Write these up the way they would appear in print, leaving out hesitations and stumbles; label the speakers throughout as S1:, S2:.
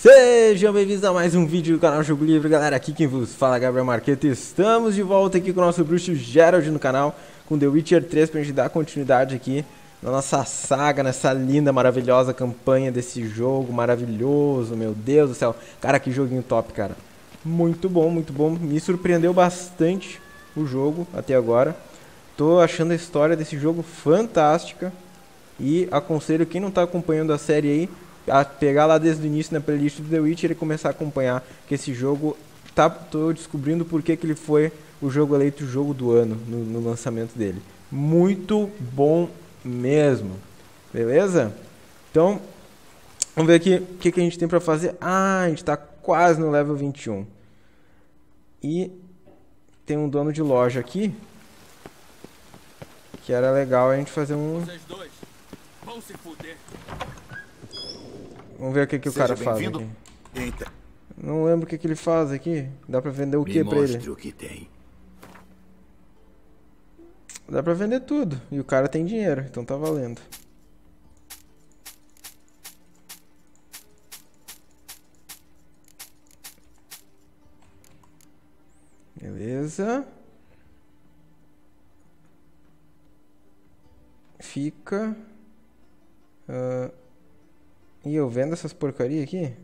S1: Sejam bem-vindos a mais um vídeo do canal Jogo Livre, galera. Aqui quem vos fala é Gabriel Marqueta. Estamos de volta aqui com o nosso bruxo Gerald no canal, com The Witcher 3, pra gente dar continuidade aqui na nossa saga, nessa linda, maravilhosa campanha desse jogo maravilhoso. Meu Deus do céu, cara, que joguinho top, cara. Muito bom, muito bom. Me surpreendeu bastante o jogo até agora. Tô achando a história desse jogo fantástica e aconselho quem não tá acompanhando a série aí a pegar lá desde o início na playlist do The Witcher e começar a acompanhar, que esse jogo tô descobrindo por que ele foi o jogo eleito jogo do ano no lançamento dele. Muito bom mesmo, beleza? Então, vamos ver aqui o que a gente tem pra fazer. Ah, a gente tá quase no level 21. E tem um dono de loja aqui, que era legal a gente fazer um...
S2: Vocês dois vão se fuder.
S1: Vamos ver o que o cara faz aqui.
S3: Eita.
S1: Não lembro o que ele faz aqui. Dá pra vender o que pra ele?
S3: Mostre o que tem.
S1: Dá pra vender tudo. E o cara tem dinheiro, então tá valendo. Beleza. Fica... E eu vendo essas porcaria aqui?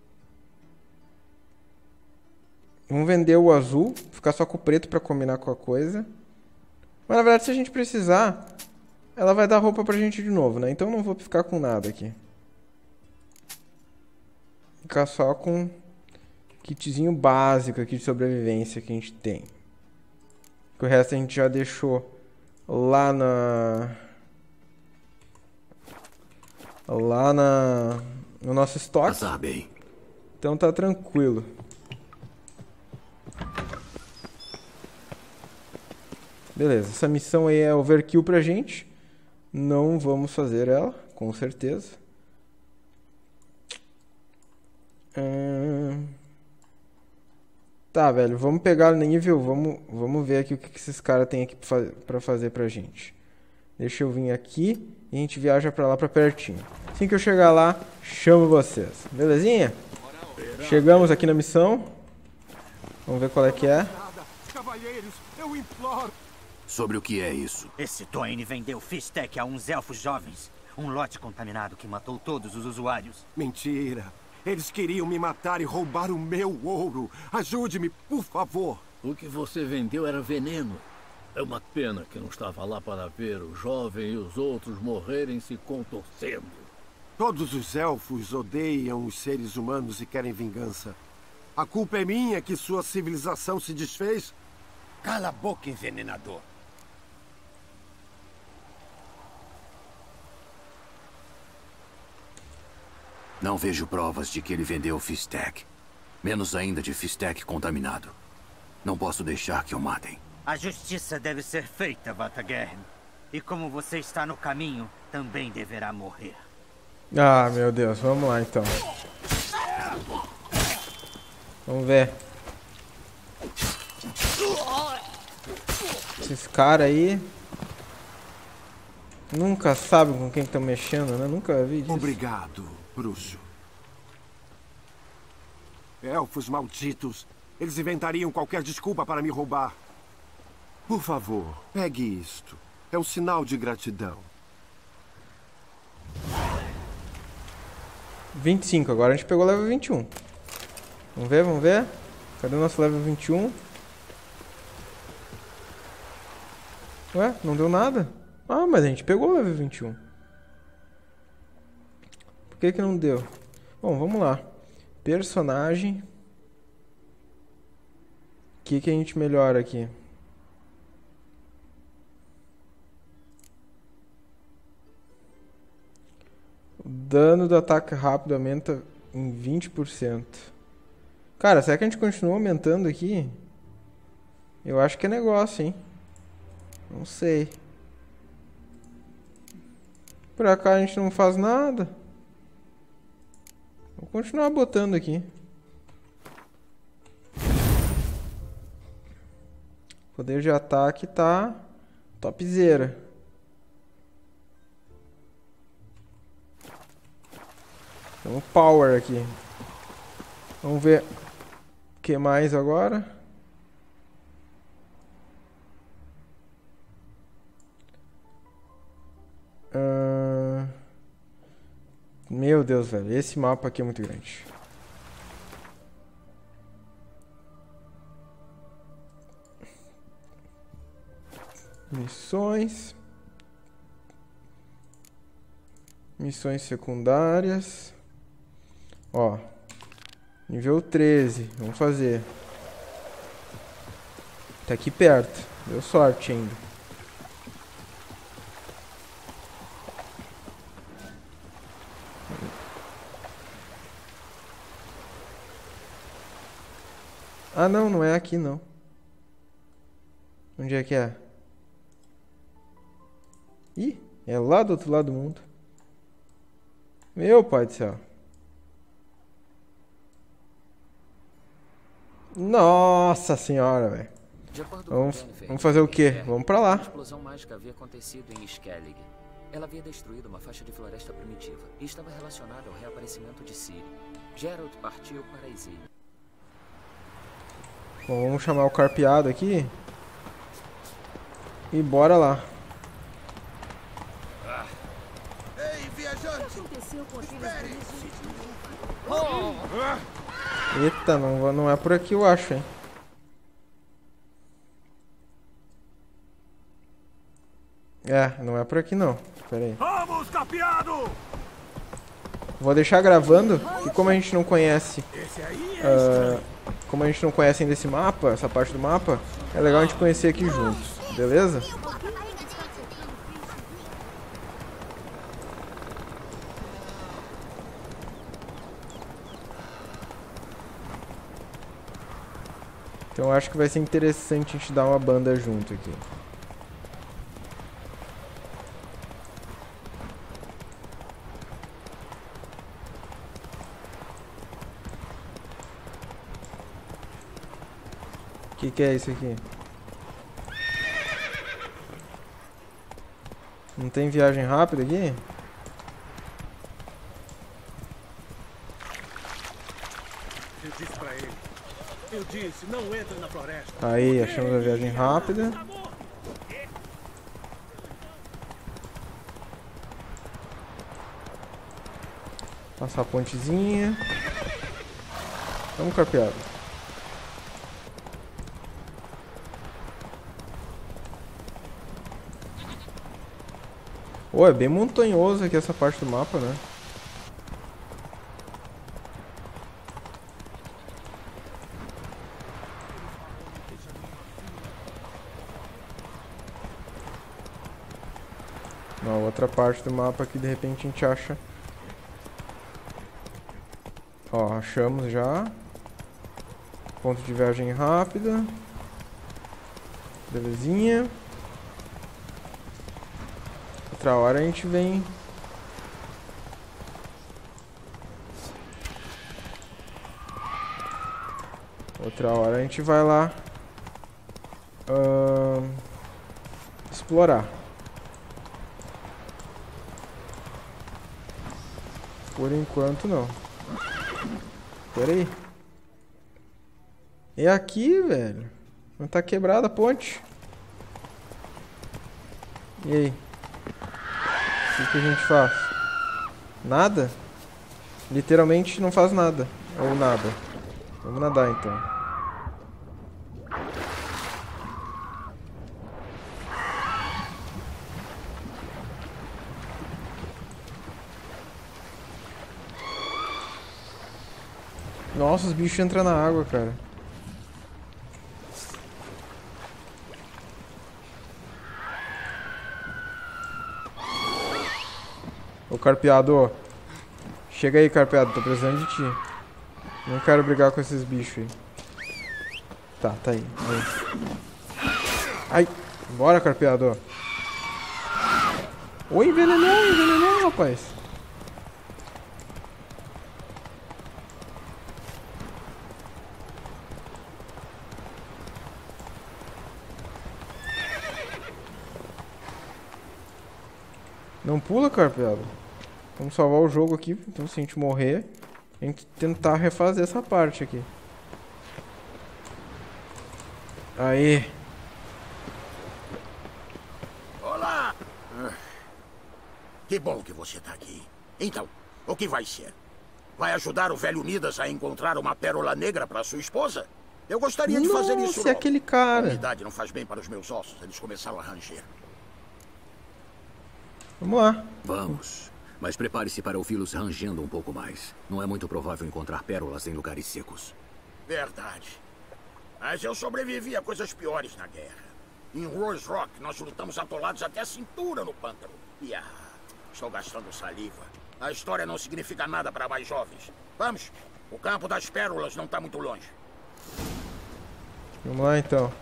S1: Vamos vender o azul, ficar só com o preto pra combinar com a coisa. Mas na verdade, se a gente precisar, ela vai dar roupa pra gente de novo, né? Então não vou ficar com nada aqui. Ficar só com kitzinho básico aqui de sobrevivência que a gente tem. O resto a gente já deixou lá no nosso estoque.
S3: Passar bem.
S1: Então tá tranquilo. Beleza, essa missão aí é overkill pra gente. Não vamos fazer ela, com certeza. Tá, velho, vamos pegar o nível. Vamos ver aqui o que esses caras têm aqui pra fazer pra gente. Deixa eu vir aqui e a gente viaja pra lá, pra pertinho. Assim que eu chegar lá, chamo vocês. Belezinha? Chegamos aqui na missão. Vamos ver qual é que é.
S2: Cavalheiros, eu imploro.
S3: Sobre o que é isso?
S4: Esse Twain vendeu Fistec a uns elfos jovens. Um lote contaminado que matou todos os usuários.
S2: Mentira. Eles queriam me matar e roubar o meu ouro. Ajude-me, por favor.
S5: O que você vendeu era veneno. É uma pena que não estava lá para ver o jovem e os outros morrerem se contorcendo.
S2: Todos os elfos odeiam os seres humanos e querem vingança. A culpa é minha que sua civilização se desfez?
S3: Cala a boca, envenenador. Não vejo provas de que ele vendeu Fistec. Menos ainda de Fistec contaminado. Não posso deixar que o matem.
S4: A justiça deve ser feita, Vatagern. E como você está no caminho, também deverá morrer.
S1: Ah, meu Deus, vamos lá então. Vamos ver. Esses caras aí nunca sabem com quem estão mexendo, né? Nunca vi disso.
S2: Obrigado, bruxo. Elfos malditos. Eles inventariam qualquer desculpa para me roubar. Por favor, pegue isto. É um sinal de gratidão.
S1: 25, agora a gente pegou o level 21. Vamos ver, vamos ver. Cadê o nosso level 21? Ué, não deu nada? Ah, mas a gente pegou o level 21. Por que que não deu? Bom, vamos lá. Personagem. O que a gente melhora aqui? O dano do ataque rápido aumenta em 20%. Cara, será que a gente continua aumentando aqui? Eu acho que é negócio, hein? Não sei. Por cá a gente não faz nada. Vou continuar botando aqui. Poder de ataque tá topzera. Então, power aqui. Vamos ver o que mais agora. Meu Deus, velho. Esse mapa aqui é muito grande. Missões. Missões secundárias. Ó. Nível 13. Vamos fazer. Tá aqui perto. Deu sorte ainda. Ah, não. Não é aqui, não. Onde é que é? Ih, é lá do outro lado do mundo. Meu pai do céu. Nossa senhora, velho. Vamos fazer o quê? Vamos pra lá.
S6: A explosão mágica havia acontecido em Skellig. Ela havia destruído uma faixa de floresta primitiva e estava relacionada ao reaparecimento de Ciri. Geralt partiu para Isilda.
S1: Bom, vamos chamar o carpeado aqui. E bora lá. Eita, não é por aqui, eu acho, hein. É, não é por aqui não. Pera aí.
S2: Vamos, carpeado!
S1: Vou deixar gravando, e como a gente não conhece... como a gente não conhece ainda esse mapa, essa parte do mapa, é legal a gente conhecer aqui juntos, beleza? Então acho que vai ser interessante a gente dar uma banda junto aqui. O que é isso aqui? Não tem viagem rápida aqui?
S2: Eu disse pra ele. Eu disse, não entra na floresta.
S1: Aí, achamos a viagem rápida. Passar a pontezinha. Vamos, carpeado. Pô, é bem montanhoso aqui essa parte do mapa, né? Na outra parte do mapa aqui, de repente, a gente acha... Ó, achamos já. Ponto de viagem rápida. Belezinha. Outra hora a gente vem. Outra hora a gente vai lá explorar. Por enquanto não. Pera aí. É aqui, velho. Não tá quebrada a ponte. E aí? O que a gente faz? Nada? Literalmente não faz nada. Ou nada. Vamos nadar então. Nossa, os bichos entram na água, cara. Ô, carpeado. Chega aí, carpeado. Tô precisando de ti. Não quero brigar com esses bichos aí. Tá aí. Ai, bora, carpeado. Oi, envenenou, rapaz. Não pula, carpeado. Vamos salvar o jogo aqui. Então se a gente morrer, A gente tentar refazer essa parte aqui. Aí.
S7: Olá! Que bom que você tá aqui. Então, o que vai ser? Vai ajudar o velho Midas a encontrar uma pérola negra para sua esposa? Eu gostaria de fazer isso.
S1: Nossa, é aquele cara.
S7: A umidade não faz bem para os meus ossos. Eles começaram a ranger.
S1: Vamos lá.
S3: Vamos. Mas prepare-se para ouvi-los rangendo um pouco mais. Não é muito provável encontrar pérolas em lugares secos.
S7: Verdade. Mas eu sobrevivi a coisas piores na guerra. Em Rose Rock, nós lutamos atolados até a cintura no pântano. E estou gastando saliva. A história não significa nada para mais jovens. Vamos. O campo das pérolas não está muito longe.
S1: Vamos lá, então.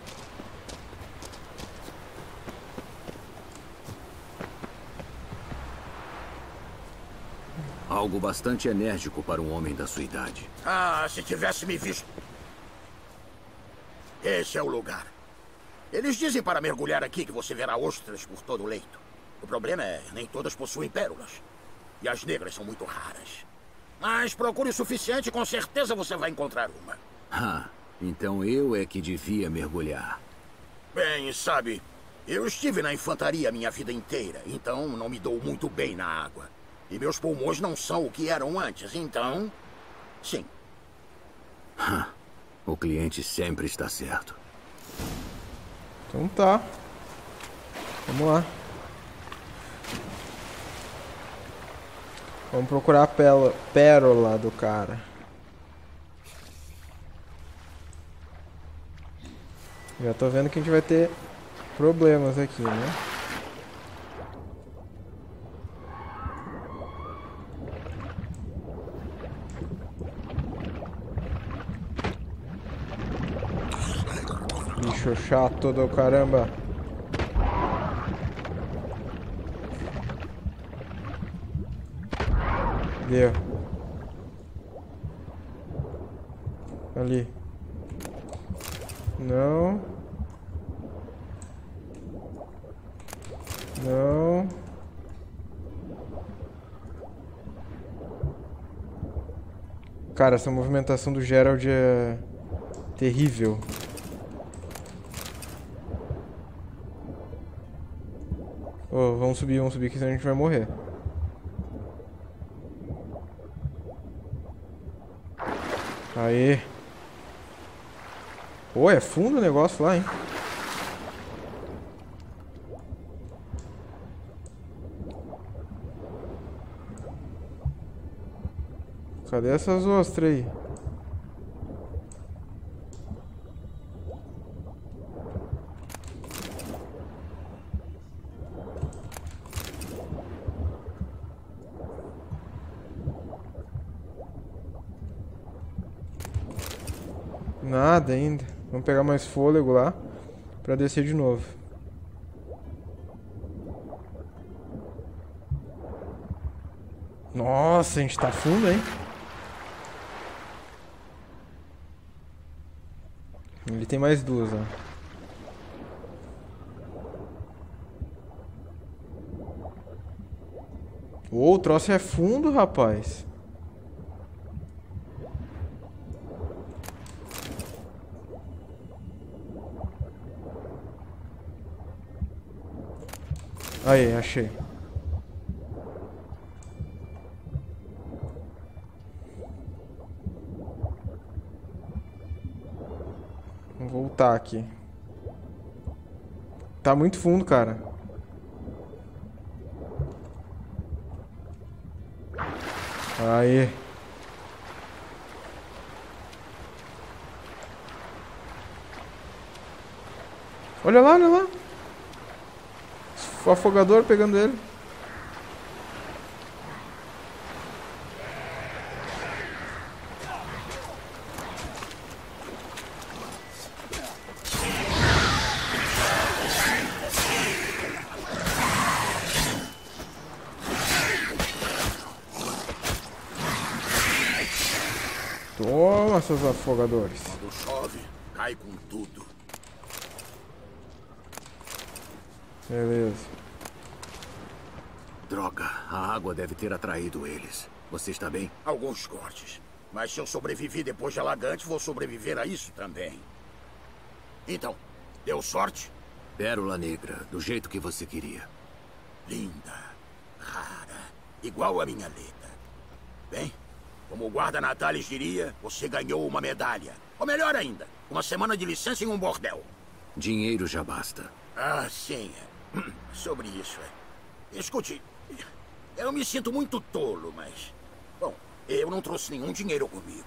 S3: Algo bastante enérgico para um homem da sua idade.
S7: Se tivesse me visto. Esse é o lugar. Eles dizem para mergulhar aqui que você verá ostras por todo o leito. O problema é nem todas possuem pérolas. E as negras são muito raras. Mas procure o suficiente e com certeza você vai encontrar uma.
S3: Então eu é que devia mergulhar.
S7: Bem, sabe, eu estive na infantaria minha vida inteira, então não me dou muito bem na água. E meus pulmões não são o que eram antes, então... sim.
S3: O cliente sempre está certo.
S1: Então tá. Vamos lá. Vamos procurar a pérola do cara. Já tô vendo que a gente vai ter problemas aqui, né? Bicho chato do caramba. Deu. Ali. Não. Não. Cara, essa movimentação do Gerald é terrível. Vamos subir, que senão a gente vai morrer. Aê. É fundo o negócio lá, hein? Cadê essas ostras aí? Nada ainda. Vamos pegar mais fôlego lá pra descer de novo. Nossa, a gente tá fundo, hein? Ele tem mais duas, ó. O troço é fundo, rapaz. Aí, achei. Vamos voltar aqui. Tá muito fundo, cara. Aí. Olha lá, olha lá. O afogador pegando ele. Toma, seus afogadores.
S7: Quando chove, cai com tudo.
S1: Beleza.
S3: Droga, a água deve ter atraído eles. Você está bem?
S7: Alguns cortes. Mas se eu sobrevivi depois de Alagante, vou sobreviver a isso também. Então, deu sorte?
S3: Pérola negra, do jeito que você queria.
S7: Linda, rara, igual a minha Leda. Bem, como o guarda Natalis diria, você ganhou uma medalha. Ou melhor ainda, uma semana de licença em um bordel.
S3: Dinheiro já basta.
S7: Ah, sim. Sobre isso, Escute, eu me sinto muito tolo, mas... Bom, eu não trouxe nenhum dinheiro comigo.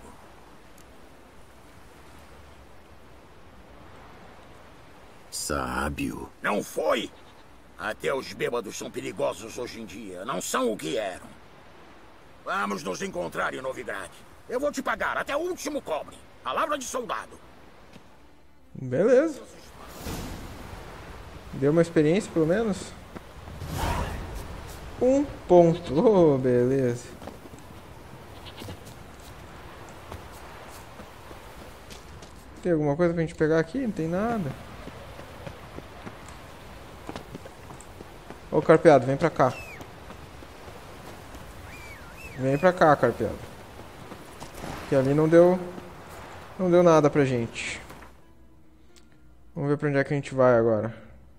S3: Sábio.
S7: Não foi? Até os bêbados são perigosos hoje em dia. Não são o que eram. Vamos nos encontrar em Novigrad. Eu vou te pagar até o último cobre. Palavra de soldado.
S1: Beleza. Deu uma experiência, pelo menos. 1 ponto. Oh, beleza. Tem alguma coisa pra gente pegar aqui? Não tem nada. Ô, Carpeado, vem pra cá. Vem pra cá, Carpeado. Que ali não deu nada pra gente. Vamos ver pra onde é que a gente vai agora.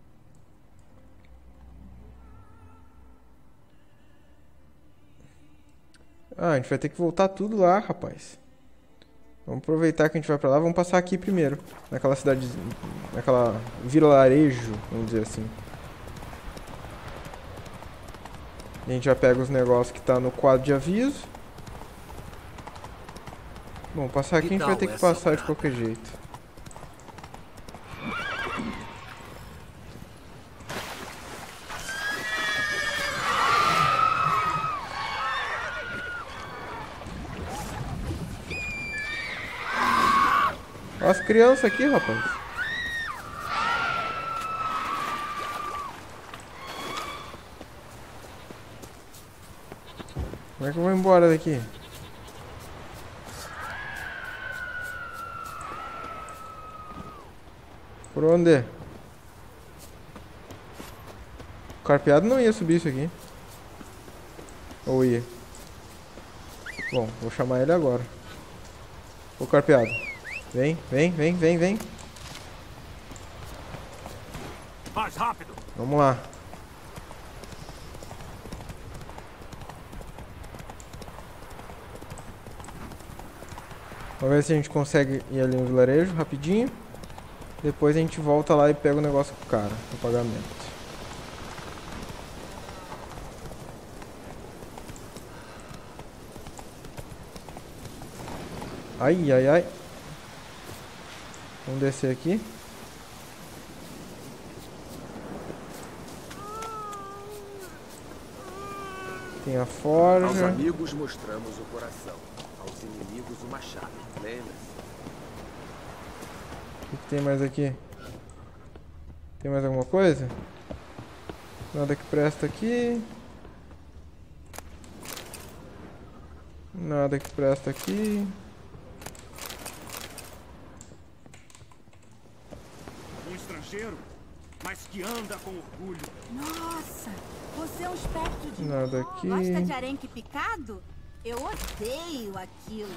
S1: Ah, a gente vai ter que voltar tudo lá, rapaz. Vamos aproveitar que a gente vai pra lá. Vamos passar aqui primeiro. Naquela cidade... Naquela vilarejo, vamos dizer assim. E a gente já pega os negócios que tá no quadro de aviso. Bom, passar aqui a gente vai ter que passar de qualquer jeito. Olha as crianças aqui, rapaz. Como é que eu vou embora daqui? Por onde? O Carpeado não ia subir isso aqui. Ou ia? Bom, vou chamar ele agora. Ô, Carpeado. Vem, vem, vem, vem, vem.
S7: Mais rápido.
S1: Vamos lá. Vamos ver se a gente consegue ir ali no vilarejo rapidinho. Depois a gente volta lá e pega o negócio com o cara, o pagamento. Ai, ai, ai. Vamos descer aqui. Tem a forja.
S8: Aos amigos mostramos o coração, aos inimigos o machado. Lembra-se?
S1: O que tem mais aqui? Tem mais alguma coisa? Nada que presta aqui. Nada que presta aqui.
S2: Um estrangeiro, mas que anda com orgulho.
S9: Nossa, você é um espectro de...
S1: Nada aqui.
S9: Gosta de arenque picado? Eu odeio aquilo.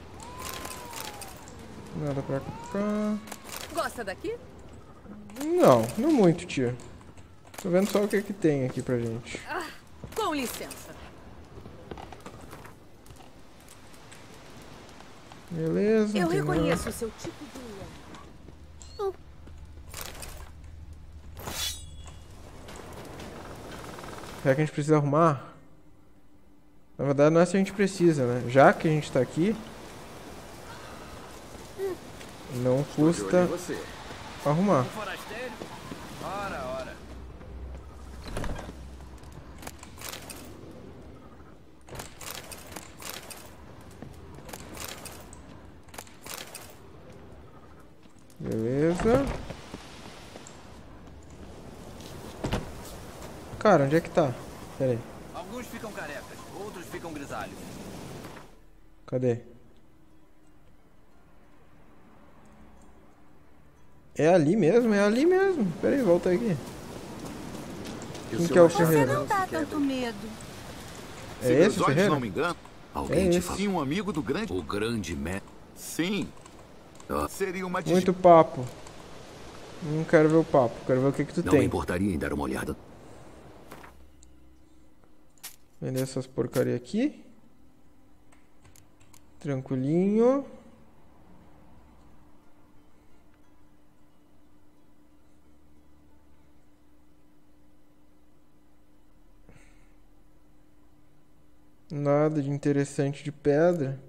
S1: Nada pra cá.
S10: Gosta daqui?
S1: Não, não muito, tia. Tô vendo só o que tem aqui pra gente.
S10: Ah, com licença.
S1: Beleza.
S10: Eu
S1: não tem
S10: reconheço
S1: nada.
S10: o seu tipo de...
S1: Será que a gente precisa arrumar? Na verdade não é se a gente precisa, né? Já que a gente tá aqui, não custa arrumar.
S8: Ora, ora.
S1: Beleza. Cara, onde é que tá? Pera aí.
S8: Alguns ficam carecas, outros ficam grisalhos.
S1: Cadê? É ali mesmo? É ali mesmo. Pera aí, volta aqui. Quem que é o
S9: Você
S1: ferreiro?
S9: não dá tanto medo.
S1: É esse o ferreiro?
S7: não me engano,
S3: Alguém te falou?
S11: Sim, um amigo do grande...
S3: O grande mestre?
S11: Sim. Seria uma...
S1: Muito papo. Não quero ver o papo, quero ver o que tu
S3: Não
S1: tem.
S3: me importaria em dar uma olhada.
S1: Vender essas porcaria aqui. Tranquilinho. Nada de interessante de pedra.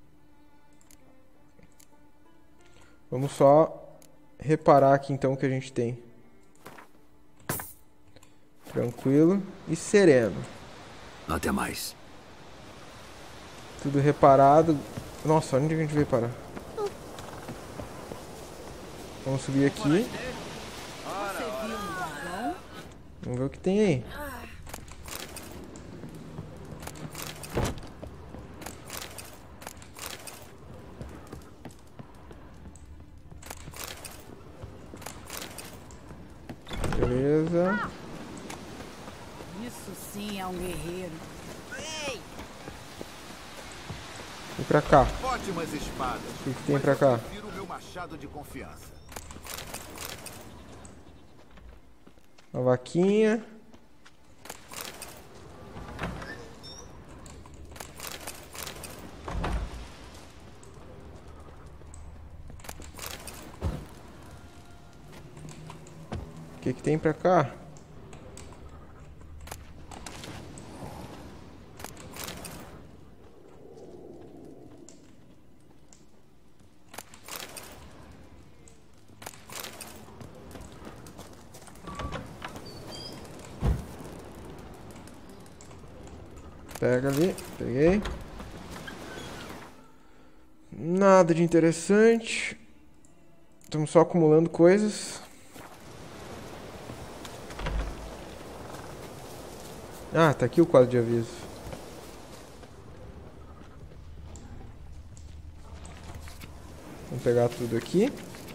S1: Vamos só reparar aqui então o que a gente tem. Tranquilo e sereno.
S3: Até mais.
S1: Tudo reparado. Nossa, onde a gente veio parar? Vamos subir aqui. Vamos ver o que tem aí. Beleza.
S9: Isso sim é um guerreiro. Ei!
S1: E pra cá?
S11: Ótimas espadas.
S1: O que tem pra cá?
S11: Eu prefiro o meu machado de confiança.
S1: Uma vaquinha. O que tem pra cá? Pega ali, peguei. Nada de interessante. Estamos só acumulando coisas. Ah, tá aqui o quadro de aviso. Vamos pegar tudo aqui.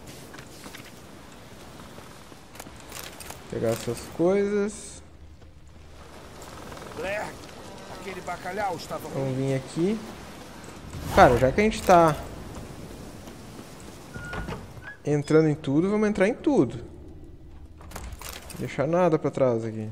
S1: Pegar essas coisas.
S7: Blair, aquele bacalhau estava...
S1: Vamos vir aqui. Cara, já que a gente tá entrando em tudo, vamos entrar em tudo. Não deixar nada pra trás aqui.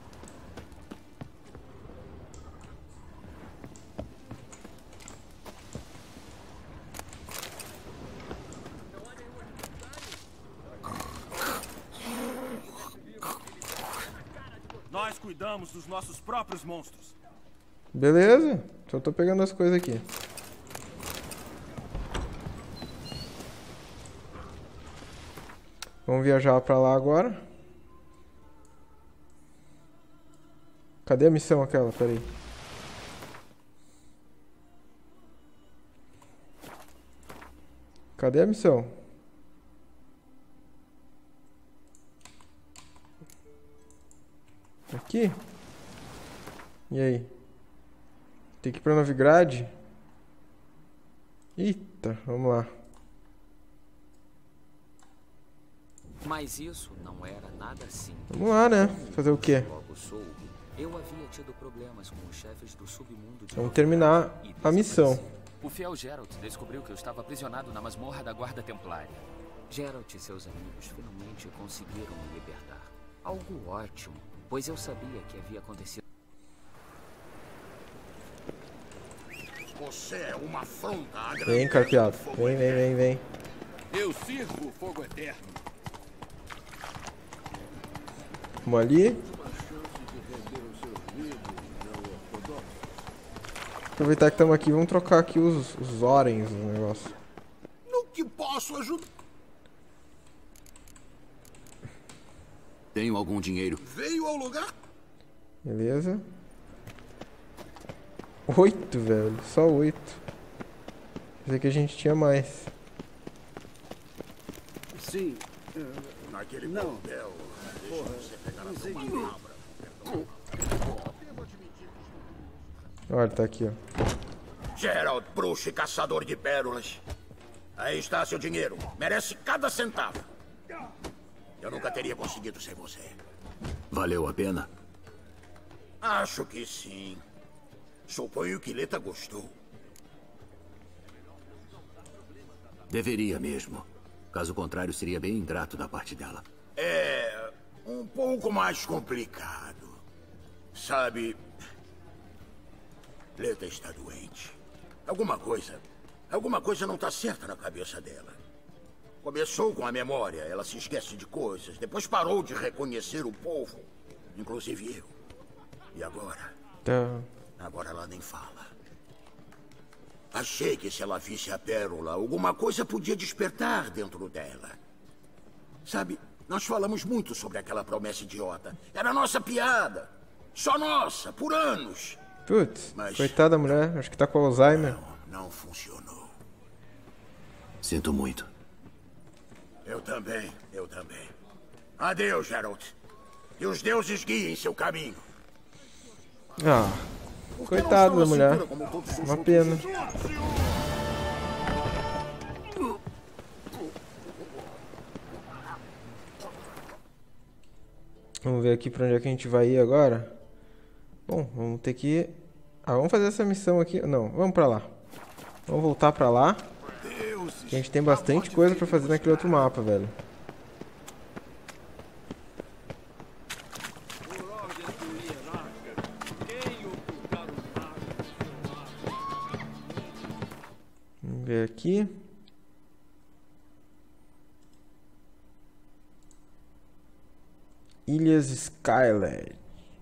S2: Nós cuidamos dos nossos próprios monstros.
S1: Beleza, só tô pegando as coisas aqui. Vamos viajar pra lá agora. Cadê a missão aquela? Pera aí. Cadê a missão? Aqui? E aí? Tem que ir pra Novigrad? Eita, vamos lá.
S6: Mas isso não era nada assim.
S1: Vamos lá, né? Fazer o quê?
S6: Logo soube, eu havia tido problemas com os chefes do submundo de
S1: Vamos terminar a missão.
S6: O fiel Geralt descobriu que eu estava aprisionado na masmorra da Guarda Templária. Geralt e seus amigos finalmente conseguiram me libertar. Algo ótimo, pois eu sabia que havia acontecido.
S7: Você é uma afronta à grandeza
S1: Vem, carpeado.
S7: do fogo
S1: Vem, vem, vem, vem.
S7: Eu sirvo o fogo eterno.
S1: Vamos ali. Aproveitar que estamos aqui, vamos trocar aqui os orens do negócio.
S7: No que posso ajudar?
S3: Tenho algum dinheiro.
S7: Veio ao lugar?
S1: Beleza. 8, velho. Só 8. Pensei que a gente tinha mais.
S7: Sim. Naquele bordel. Deixa você pegar a sua palavra.
S1: Olha, tá aqui, ó.
S7: Geralt, bruxo e caçador de pérolas. Aí está seu dinheiro. Merece cada centavo. Eu nunca teria conseguido sem você.
S3: Valeu a pena?
S7: Acho que sim. Suponho que Leta gostou.
S3: Deveria mesmo. Caso contrário, seria bem ingrato da parte dela.
S7: É um pouco mais complicado. Sabe, Leta está doente. Alguma coisa não está certa na cabeça dela. Começou com a memória, ela se esquece de coisas. Depois parou de reconhecer o povo, inclusive eu. E agora? Agora ela nem fala. Achei que se ela visse a pérola, alguma coisa podia despertar dentro dela. Sabe, nós falamos muito sobre aquela promessa idiota. Era nossa piada. Só nossa, por anos.
S1: Putz, coitada da mulher, acho que tá com Alzheimer.
S7: Não funcionou.
S3: Sinto muito.
S7: Eu também. Adeus, Geralt. Que os deuses guiem seu caminho.
S1: Ah, coitada da mulher. Uma pena. Vamos ver aqui pra onde é que a gente vai ir agora. Bom, vamos ter que... vamos fazer essa missão aqui. Não, vamos pra lá. Vamos voltar pra lá. Que a gente tem bastante coisa pra fazer naquele outro mapa, velho. Vamos ver aqui. Ilhas Skyland.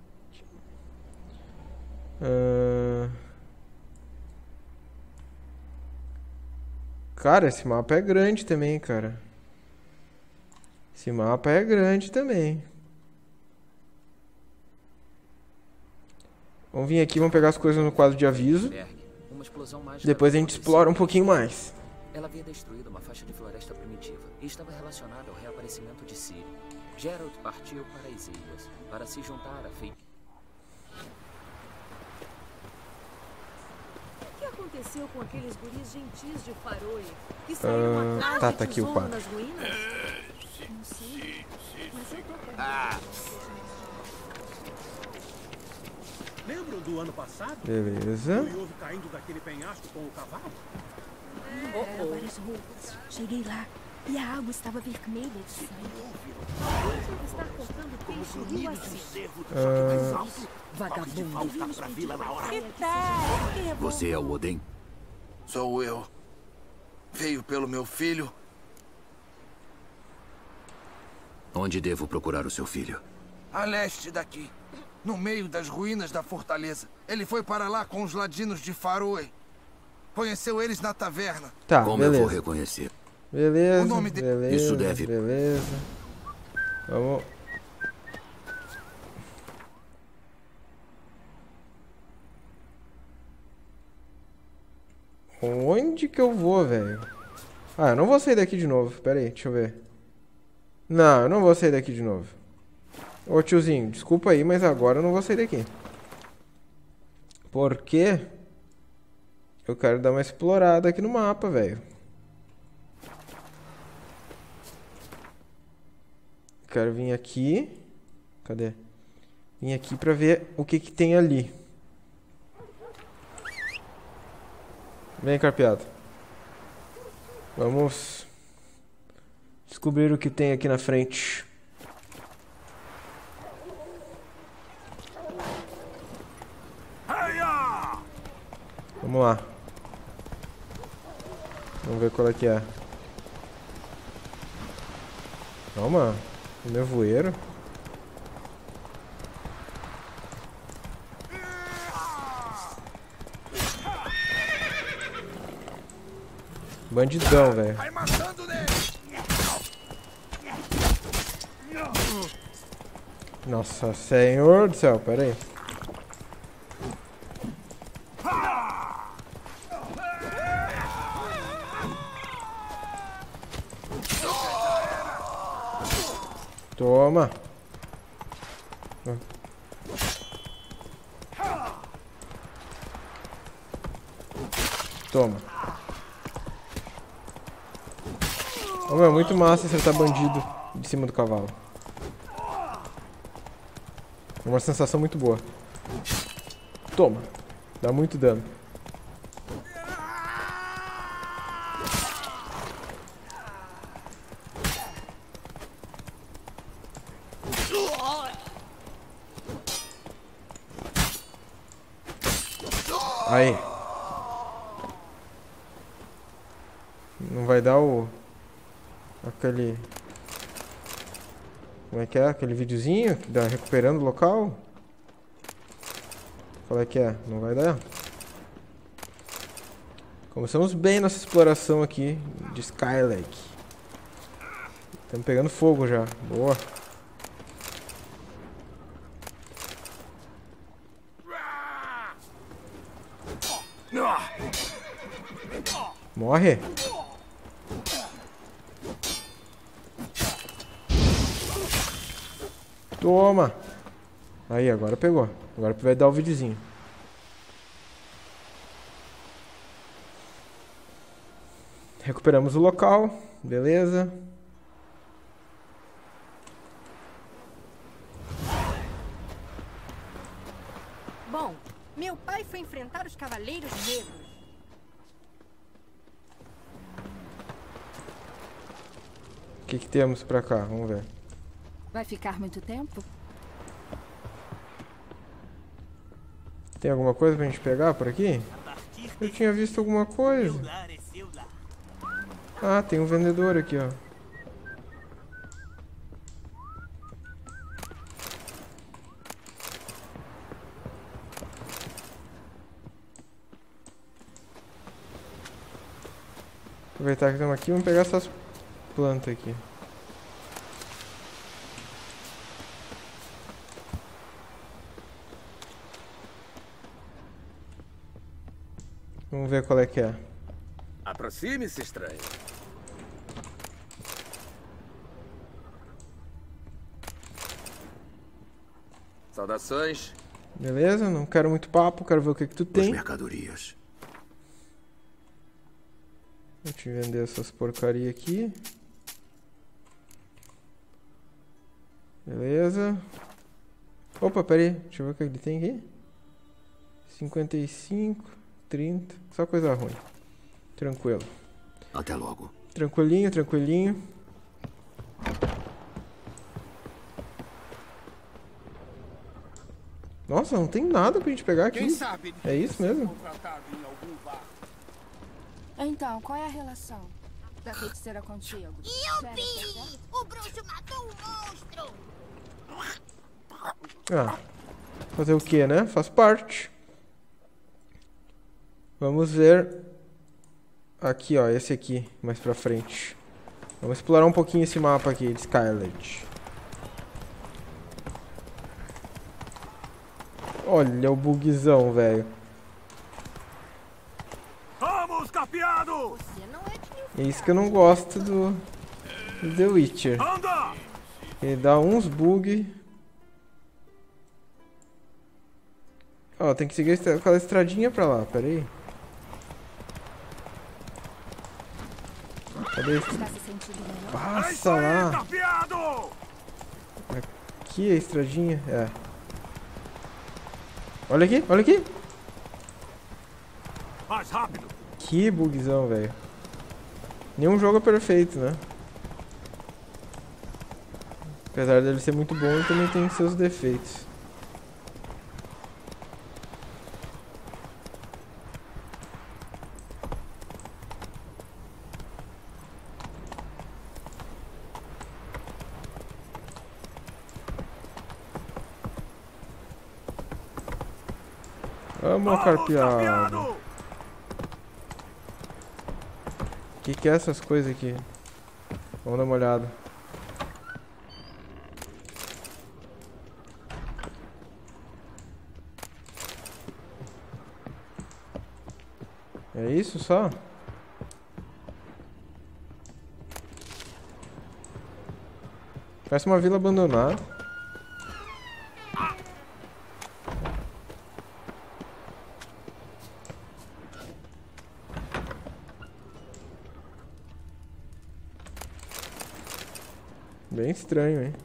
S1: Cara, esse mapa é grande também, cara. Esse mapa é grande também. Vamos vir aqui, vamos pegar as coisas no quadro de aviso. Depois a gente explora um pouquinho mais.
S6: Ela havia destruído uma faixa de floresta primitiva e estava relacionada ao reaparecimento de Ciri. Geralt partiu para as ilhas para se juntar a feitiço.
S10: O que aconteceu com aqueles guris gentis de Faroe que saíram atrás
S1: tá
S10: de
S1: aqui o
S10: tesouro
S1: quadro.
S10: nas ruínas? Não sei. Mas eu tô
S2: Lembram do ano passado?
S1: Beleza.
S2: O Iove caindo daquele penhasco com o cavalo?
S9: Eram várias roupas. Cheguei lá e a água estava vermelha de sangue.
S10: Deve estar cortando peixe no rio assim.
S9: Vagabundo.
S3: Você é o Odin?
S12: Sou eu. Veio pelo meu filho.
S3: Onde devo procurar o seu filho?
S12: A leste daqui. No meio das ruínas da fortaleza. Ele foi para lá com os ladinos de Faroe. Conheceu eles na taverna.
S1: Tá,
S3: como
S1: beleza.
S3: eu vou reconhecer?
S1: Beleza,
S12: O nome
S1: beleza,
S3: Isso deve...
S1: beleza. Vamos... Onde que eu vou, velho? Ah, eu não vou sair daqui de novo. Pera aí, deixa eu ver. Não, eu não vou sair daqui de novo. Ô tiozinho, desculpa aí, mas agora eu não vou sair daqui. Porque eu quero dar uma explorada aqui no mapa, velho. Quero vir aqui. Cadê? Vim aqui pra ver o que que tem ali. Vem, carpeado. Vamos descobrir o que tem aqui na frente. Vamos lá. Vamos ver qual é que é. Calma. Nevoeiro. Bandidão, velho. Nossa, senhor do céu, pera aí. Toma. Toma. Oh, meu, é muito massa acertar bandido de cima do cavalo. É uma sensação muito boa. Toma. Dá muito dano. Aí. Não vai dar o... Aquele... Como é que é? Aquele videozinho que dá recuperando o local? Qual é que é? Não vai dar? Começamos bem nossa exploração aqui de Skylake. Estamos pegando fogo já. Boa. Morre. Toma. Aí, agora pegou. Agora vai dar o videozinho. Recuperamos o local. Beleza.
S9: Bom, meu pai foi enfrentar os Cavaleiros Negros.
S1: O que temos pra cá? Vamos ver.
S9: Vai ficar muito tempo?
S1: Tem alguma coisa pra gente pegar por aqui? Eu tinha visto alguma coisa. Ah, tem um vendedor aqui, ó. Aproveitar que estamos aqui, vamos pegar essas plantas aqui. Vamos ver qual é que é.
S8: Aproxime-se, estranho. Saudações.
S1: Beleza, não quero muito papo, quero ver o que tu tem.
S3: As mercadorias.
S1: Vou te vender essas porcaria aqui. Beleza. Opa, pera aí, deixa eu ver o que ele tem aqui. 55, 30, só coisa ruim. Tranquilo.
S3: Até logo.
S1: Tranquilinho, tranquilinho. Nossa, não tem nada pra gente pegar aqui. É isso mesmo?
S9: Então, qual é a relação da feiticeira contigo?
S13: Yupi! O bruxo matou um monstro!
S1: Ah, fazer o que, né? Faz parte. Vamos ver aqui, ó, esse aqui, mais pra frente. Vamos explorar um pouquinho esse mapa aqui de Skylake. Olha o bugzão, velho.
S7: Vamos, capeado!
S1: É isso que eu não gosto do The Witcher. Ele dá uns bug. Ó, tem que seguir aquela estradinha pra lá, pera aí. Cadê esse? Passa lá. Aqui a estradinha, é. Olha aqui, olha aqui.
S7: Mais rápido.
S1: Que bugzão, velho. Nenhum jogo é perfeito, né? Apesar dele ser muito bom, ele também tem seus defeitos. Vamos, carpeado. O que é essas coisas aqui? Vamos dar uma olhada. É isso só? Parece uma vila abandonada. Bem estranho, hein?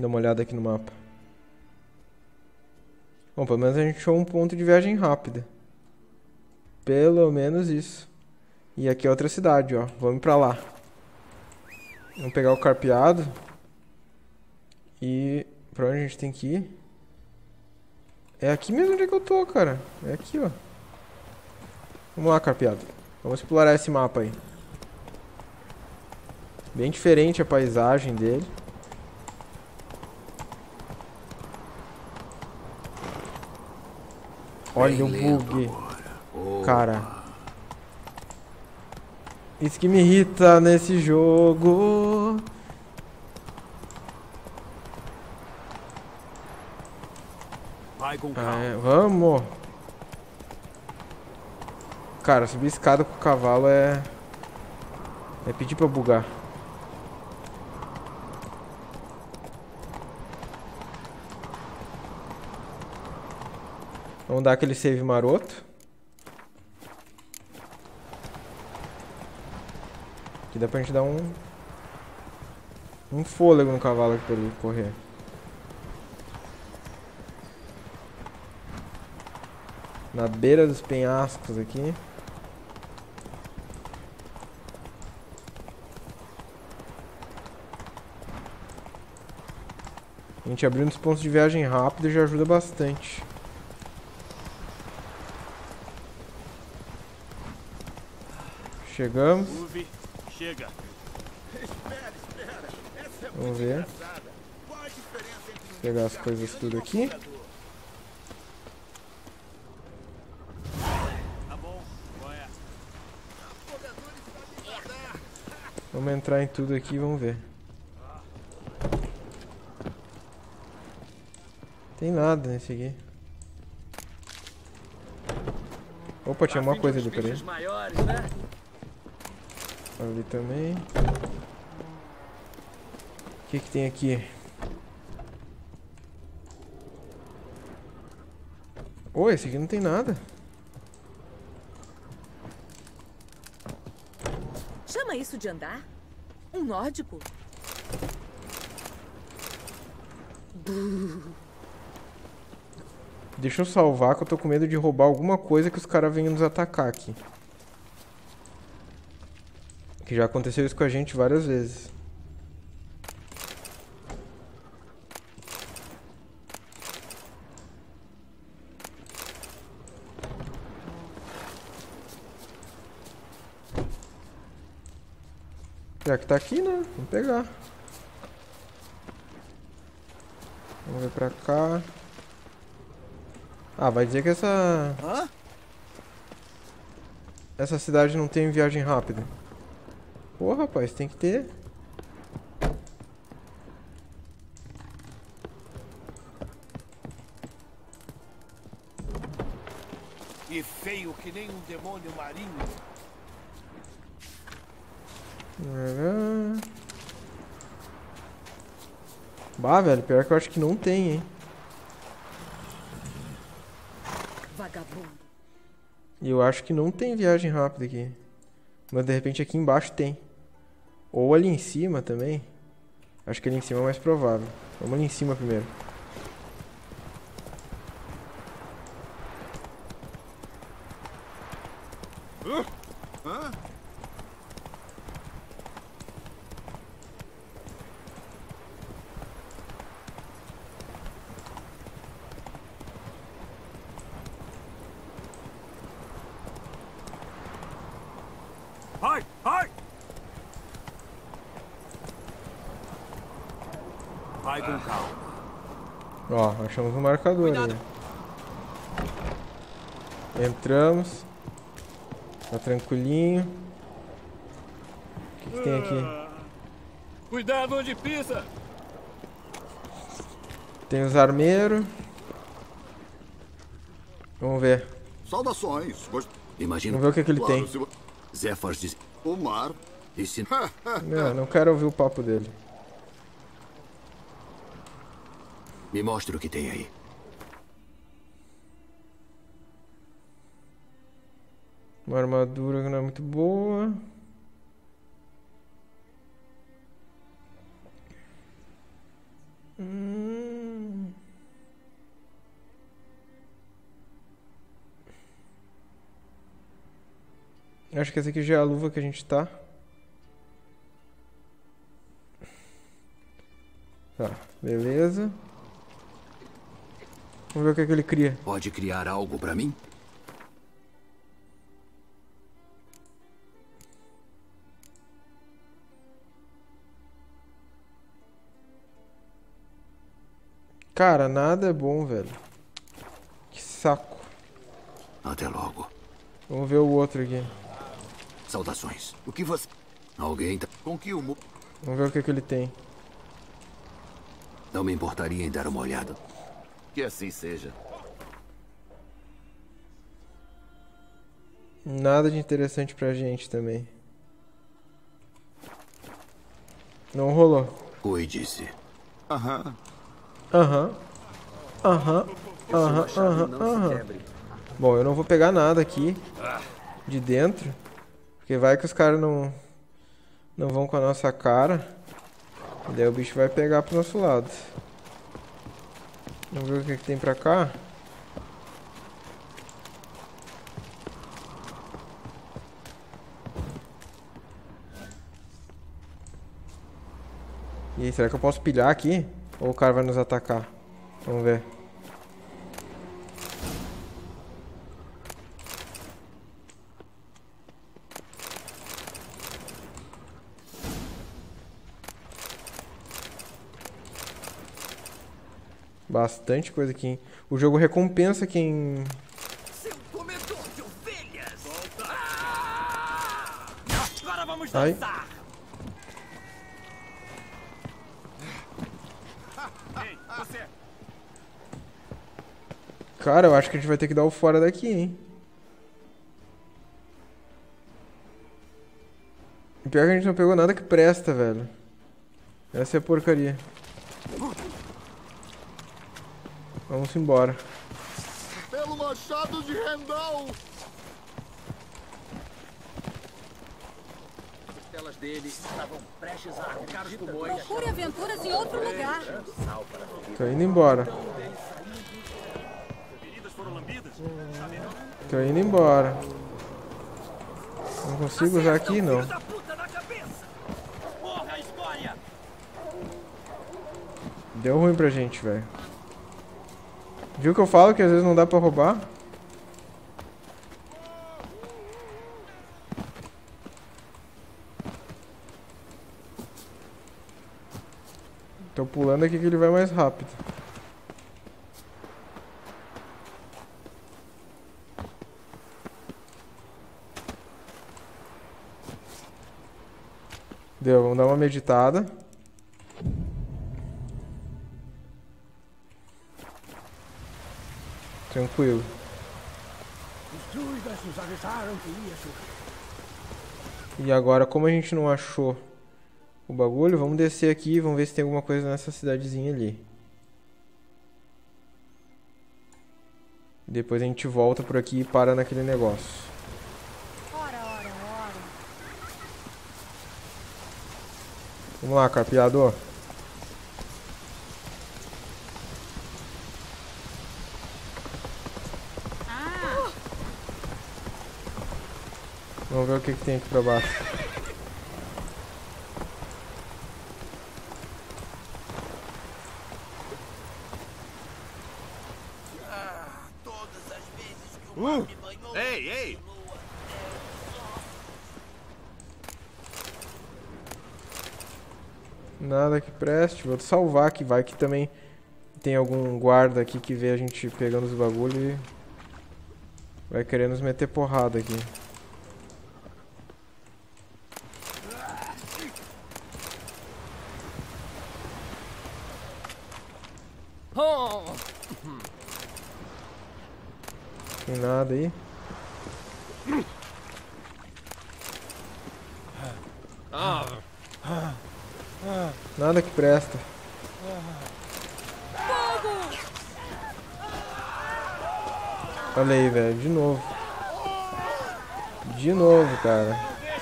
S1: Dá uma olhada aqui no mapa. Bom, pelo menos a gente achou um ponto de viagem rápida. Pelo menos isso. E aqui é outra cidade, ó. Vamos pra lá. Vamos pegar o carpeado. E pra onde a gente tem que ir? É aqui mesmo onde é que eu tô, cara. É aqui, ó. Vamos lá, carpeado. Vamos explorar esse mapa aí. Bem diferente a paisagem dele. Olha o bug. Cara. Isso que me irrita nesse jogo.
S2: Vai com calma.
S1: Vamos. Cara, subir escada com o cavalo é pedir pra bugar. Vamos dar aquele save maroto. Aqui dá pra gente dar um fôlego no cavalo aqui pra ele correr. Na beira dos penhascos aqui. A gente abrindo os pontos de viagem rápido já ajuda bastante. Chegamos.
S10: Chega.
S1: Vamos ver. Pegar as coisas tudo aqui. Vamos entrar em tudo aqui e vamos ver. Tem nada nesse aqui. Opa, tinha uma coisa ali, peraí. Ali também. O que tem aqui? Oh, esse aqui não tem nada.
S14: Chama isso de andar? Um nórdico?
S1: Deixa eu salvar que eu tô com medo de roubar alguma coisa que os caras venham nos atacar aqui. Que já aconteceu isso com a gente várias vezes. Já que tá aqui, né? Vamos pegar. Vamos ver pra cá. Ah, vai dizer que essa cidade não tem viagem rápida. Pô, rapaz, tem que ter.
S10: E feio que nem um demônio marinho.
S1: Bah, velho, pior que eu acho que não tem, hein.
S14: Vagabundo.
S1: E eu acho que não tem viagem rápida aqui. Mas de repente aqui embaixo tem. Ou ali em cima também. Acho que ali em cima é mais provável. Vamos ali em cima primeiro.
S10: Vai, vai! Vai com calma.
S1: Ó, achamos um marcador aí. Entramos. Tá tranquilinho. O que tem aqui?
S5: Cuidado onde pisa!
S1: Tem os armeiros. Vamos ver.
S3: Saudações. Imagina.
S1: Vamos ver o que ele tem.
S3: Zéfar diz... O mar...
S1: Não quero ouvir o papo dele.
S3: Me mostre o que tem aí.
S1: Uma armadura que não é muito boa. Acho que essa aqui já é a luva que a gente tá. Tá, beleza. Vamos ver o que é que ele cria.
S3: Pode criar algo pra mim?
S1: Cara, nada é bom, velho. Que saco.
S3: Até logo.
S1: Vamos ver o outro aqui.
S3: Saudações.
S11: O que você...
S3: Alguém tá...
S11: Com que humor?
S1: Vamos ver o que é que ele tem.
S3: Não me importaria em dar uma olhada.
S11: Que assim seja.
S1: Nada de interessante pra gente também. Não rolou.
S3: Cuide-se.
S11: Aham.
S1: Aham. Aham. Aham. Aham. Bom, eu não vou pegar nada aqui de dentro. Porque vai que os caras não vão com a nossa cara. E daí o bicho vai pegar pro nosso lado. Vamos ver o que tem pra cá. E aí, será que eu posso pilhar aqui? Ou o cara vai nos atacar? Vamos ver. Bastante coisa aqui, hein? O jogo recompensa quem...
S10: Seu comedor de ovelhas! Agora vamos
S1: dançar!
S10: Ei, você!
S1: Cara, eu acho que a gente vai ter que dar o fora daqui, hein? O pior é que a gente não pegou nada que presta, velho. Essa é a porcaria. Vamos embora.
S11: Pelo machado de Rendal!
S8: As dele estavam prestes a arrancar os pulmões.
S14: Procure aventuras em outro lugar.
S1: Tô indo embora. Tô indo embora. Não consigo usar aqui, não. Deu ruim pra gente, velho. Viu que eu falo que às vezes não dá pra roubar? Tô pulando aqui que ele vai mais rápido. Deu, vamos dar uma meditada. Tranquilo.
S10: Os druidas nos avisaram que ia chover.
S1: E agora, como a gente não achou o bagulho, vamos descer aqui e vamos ver se tem alguma coisa nessa cidadezinha ali. Depois a gente volta por aqui e para naquele negócio.
S14: Ora.
S1: Vamos lá, carpeador. Vamos ver o que tem aqui pra baixo.
S10: Todas as vezes que o mar me banhou.
S11: Ei!
S1: Nada que preste. Vou salvar que vai que também tem algum guarda aqui que vê a gente pegando os bagulho e vai querer nos meter porrada aqui. Tem nada aí. Nada que presta. Olha aí, velho, de novo. De novo, cara.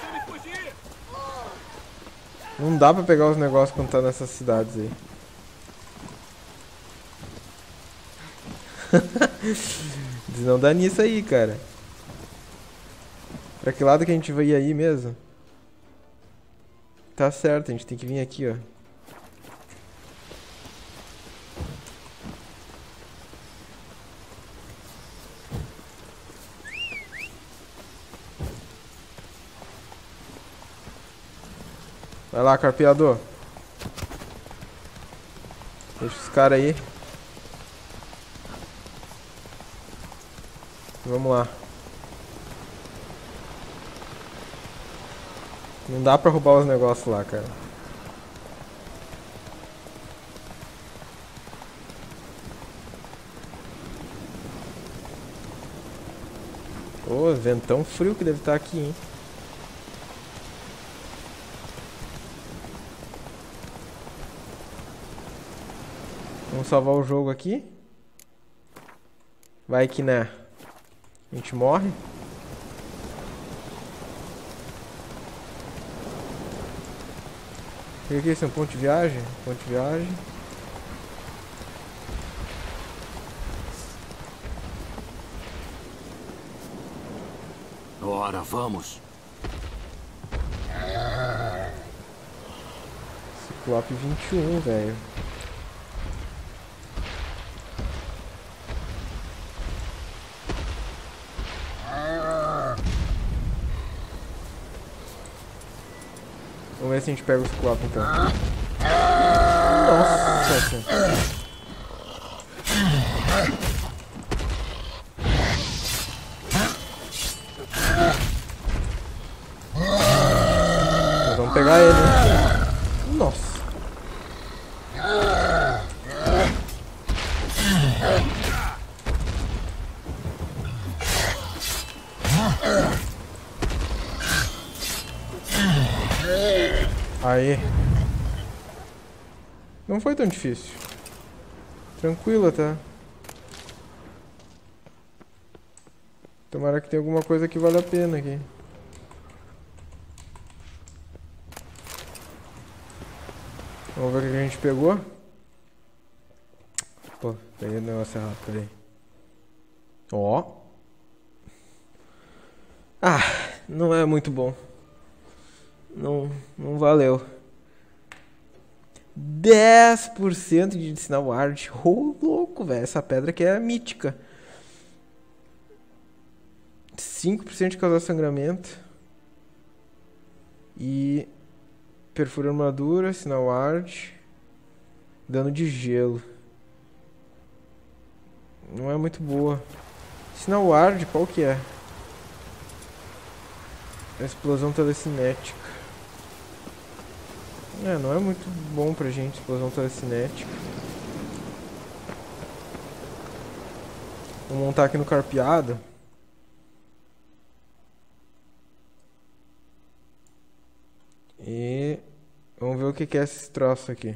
S1: Não dá pra pegar os negócios quando tá nessas cidades aí. Não dá nisso aí, cara. Pra que lado que a gente vai ir aí mesmo? Tá certo, a gente tem que vir aqui, ó. Vai lá, carpeador. Deixa os caras aí. Vamos lá. Não dá pra roubar os negócios lá, cara. Ô, ventão frio que deve estar aqui, hein. Vamos salvar o jogo aqui. Vai que, né, a gente morre. O que é isso? É um ponto de viagem? Ponto de viagem.
S3: Ora, vamos.
S1: Ciclope 21, velho. Vamos ver se a gente pega o Ciclope então. Nossa senhora. Nós vamos pegar ele, né? Nossa. Aí. Não foi tão difícil. Tranquilo, tá? Tomara que tenha alguma coisa que vale a pena aqui. Vamos ver o que a gente pegou. Pô, peguei o negócio errado, peraí. Ó. Ah, não é muito bom. Não valeu. 10% de Medicinal Ward. Ô, louco, velho. Essa pedra aqui é mítica. 5% de causar sangramento. E perfura armadura, Sinal Ward. Dano de gelo. Não é muito boa. Sinal Ward, qual que é? Explosão telecinética. Não é muito bom pra gente, explosão telecinética. Vou montar aqui no carpeado. E vamos ver o que é esse troço aqui.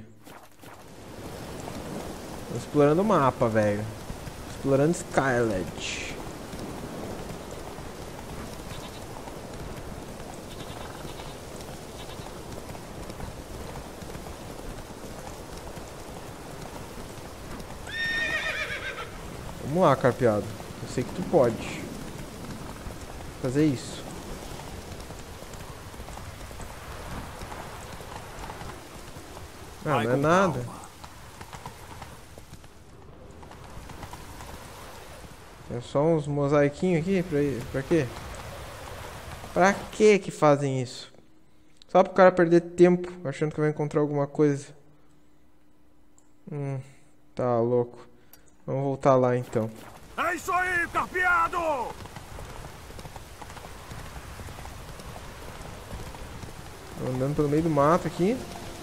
S1: Tô explorando o mapa, velho. Explorando Skylet. Vamos lá, carpeado. Eu sei que tu pode fazer isso. Ah, não é nada. É só uns mosaiquinhos aqui pra quê? Pra que fazem isso? Só pro cara perder tempo achando que vai encontrar alguma coisa. Tá louco. Vamos voltar lá então.
S7: É isso aí, carpeado!
S1: Andando pelo meio do mato aqui.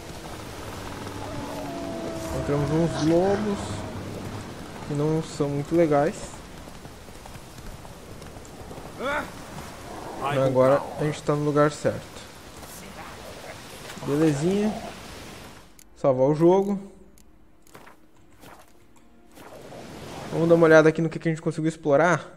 S1: Encontramos uns lobos que não são muito legais. Mas agora a gente tá no lugar certo. Belezinha. Salvar o jogo. Vamos dar uma olhada aqui no que a gente conseguiu explorar.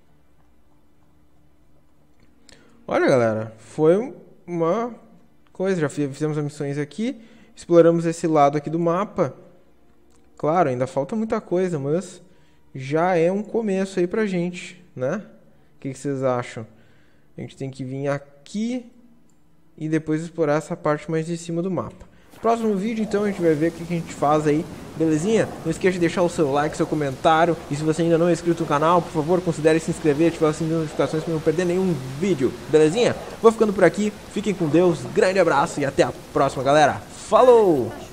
S1: Olha, galera, foi uma coisa. Já fizemos as missões aqui. Exploramos esse lado aqui do mapa. Claro, ainda falta muita coisa, mas já é um começo aí pra gente, né? O que vocês acham? a gente tem que vir aqui e depois explorar essa parte mais de cima do mapa. Próximo vídeo, então, a gente vai ver o que a gente faz aí, belezinha? Não esqueça de deixar o seu like, seu comentário. E se você ainda não é inscrito no canal, por favor, considere se inscrever e ativar o sininho de notificações para não perder nenhum vídeo, belezinha? Vou ficando por aqui, fiquem com Deus, grande abraço e até a próxima, galera. Falou!